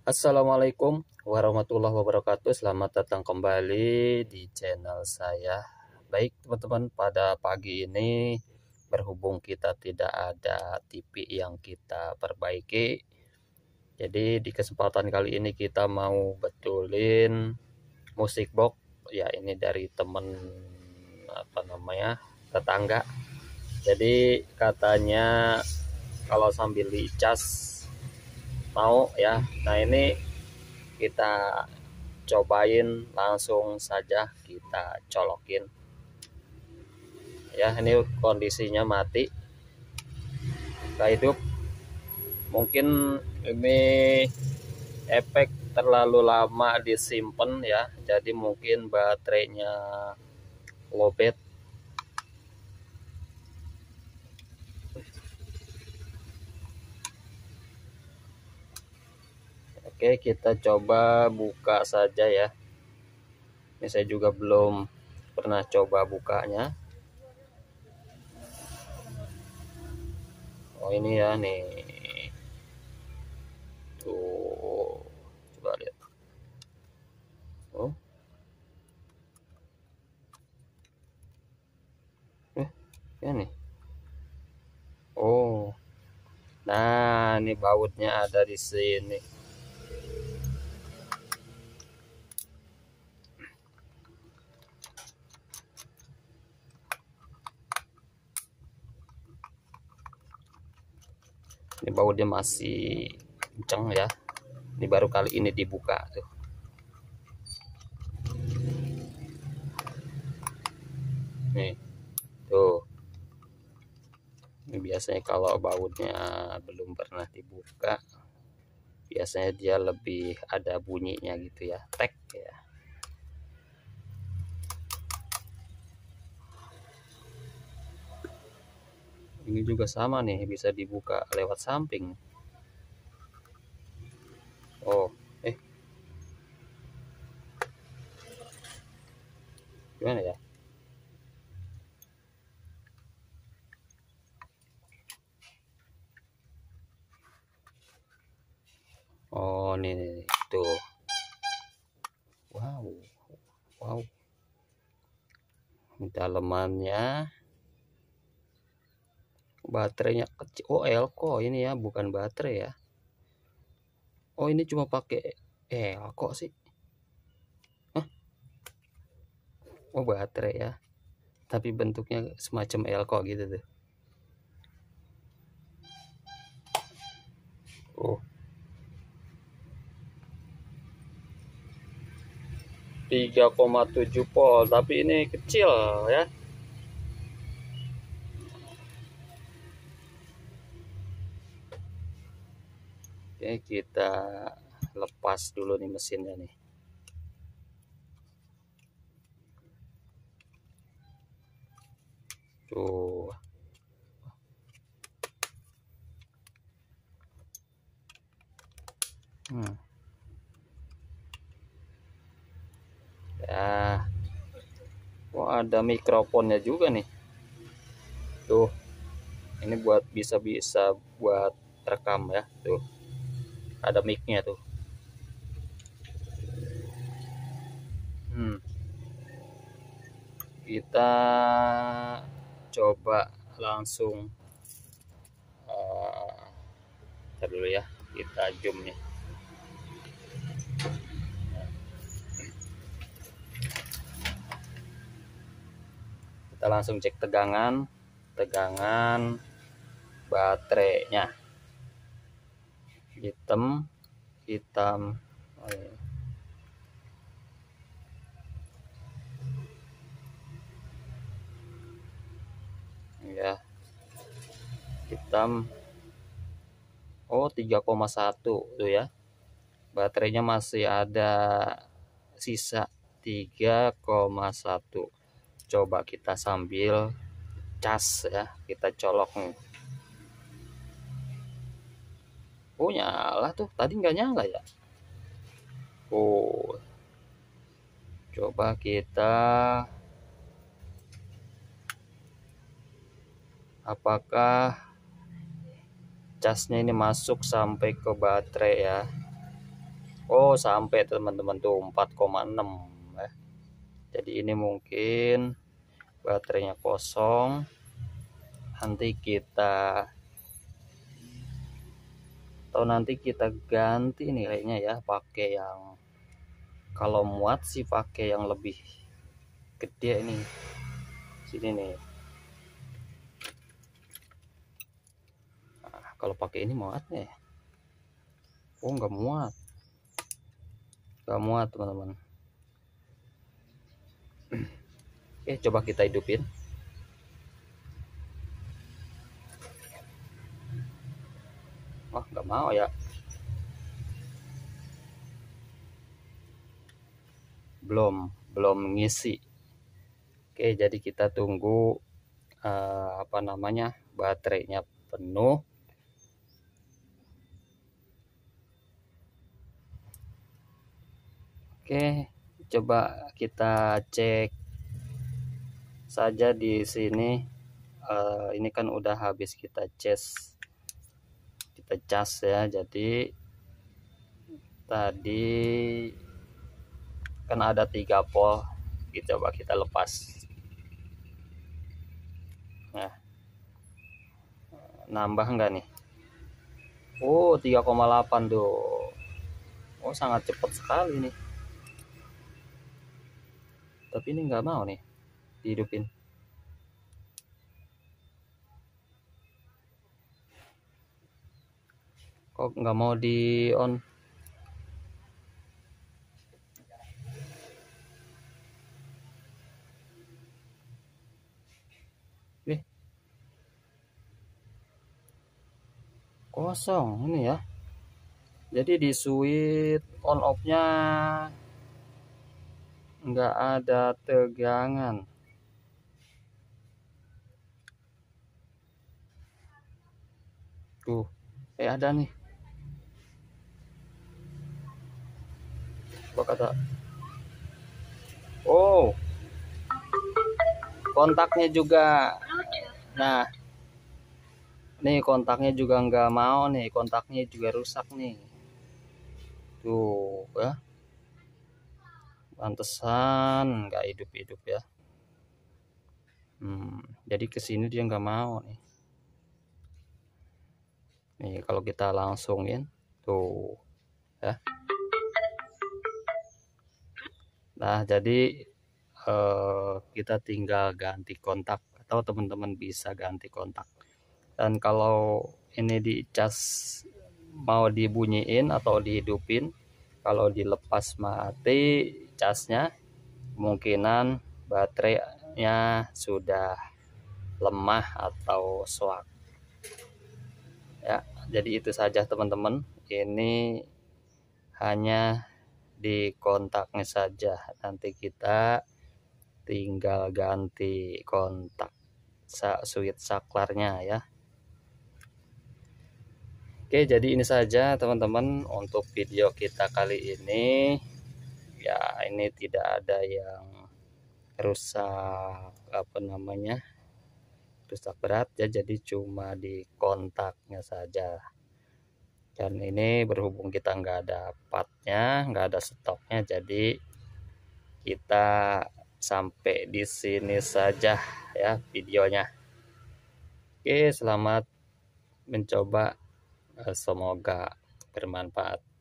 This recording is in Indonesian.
Assalamualaikum warahmatullahi wabarakatuh. Selamat datang kembali di channel saya. Baik teman-teman, pada pagi ini berhubung kita tidak ada TV yang kita perbaiki, jadi di kesempatan kali ini kita mau betulin musik box ya, ini dari temen tetangga. Jadi katanya kalau sambil dicas mau ya. Nah, ini kita cobain, langsung saja kita colokin ya. Ini kondisinya mati, nggak hidup. Mungkin ini efek terlalu lama disimpan ya, jadi mungkin baterainya lowbat. Oke, kita coba buka saja ya. Ini saya juga belum pernah coba bukanya. Oh, ini ya nih. Tuh, coba lihat. Oh. Ya nih. Oh. Nah, ini bautnya ada di sini. Ini bautnya masih kenceng ya. Ini baru kali ini dibuka tuh. Nih. Tuh. Ini biasanya kalau bautnya belum pernah dibuka, biasanya dia lebih ada bunyinya gitu ya. Tek ya. Ini juga sama nih, bisa dibuka lewat samping. Oh, gimana ya? Oh, nih tuh. Wow, wow. Dalemannya, baterainya kecil. Oh, elko ini ya, bukan baterai ya. Oh, ini cuma pakai elko sih. Hah? Oh, baterai ya, tapi bentuknya semacam elko gitu tuh. Oh, 3,7 volt, tapi ini kecil ya. Oke, kita lepas dulu nih mesinnya nih. Tuh. Ya. Oh, ada mikrofonnya juga nih. Tuh. Ini bisa buat rekam ya. Tuh. Ada mic-nya tuh. Kita coba langsung dulu ya, kita zoom nih. Kita langsung cek tegangan baterainya. Hitam. Oh, ya, hitam. Oh, 3,1 tuh ya. Baterainya masih ada sisa 3,1. Coba kita sambil cas ya, kita colok nih. Oh, nyala tuh, tadi nggak nyala ya. Oh, coba kita, apakah casnya ini masuk sampai ke baterai ya. Oh, sampai teman-teman tuh 4,6 ya. Jadi ini mungkin baterainya kosong. Nanti kita ganti nih kayaknya ya, pakai yang, kalau muat sih pakai yang lebih gede nih. Sini nih. Nah, kalau pakai ini muat nih. Oh, nggak muat. Nggak muat, teman-teman. Oke, coba kita hidupin. Wah, nggak mau ya. Belum ngisi. Oke, jadi kita tunggu baterainya penuh. Oke, coba kita cek saja di sini. Ini kan udah habis kita cas ya. Jadi tadi kan ada 3 volt. Coba kita lepas. Nah, nambah enggak nih? Oh, 3,8 tuh. Oh, sangat cepat sekali nih. Tapi ini nggak mau nih dihidupin. Kok nggak mau di on? Kosong ini ya. Jadi di switch on off nya nggak ada tegangan. Tuh, ada nih. Apa kata? Oh, kontaknya juga. Nah, nih kontaknya juga nggak mau nih. Kontaknya juga rusak nih. Tuh ya. Pantesan nggak hidup-hidup ya. Jadi kesini dia nggak mau nih. Nih kalau kita langsungin tuh ya. Nah, jadi kita tinggal ganti kontak, atau teman-teman bisa ganti kontak. Dan kalau ini dicas mau dibunyiin atau dihidupin, kalau dilepas mati casnya, kemungkinan baterainya sudah lemah atau swak ya. Jadi itu saja teman-teman, ini hanya di kontaknya saja. Nanti kita tinggal ganti kontak switch saklarnya ya. Oke, jadi ini saja teman-teman untuk video kita kali ini ya. Ini tidak ada yang rusak rusak berat ya, jadi cuma di kontaknya saja. Dan ini berhubung kita nggak ada partnya, nggak ada stoknya, jadi kita sampai di sini saja ya videonya. Oke, selamat mencoba, semoga bermanfaat.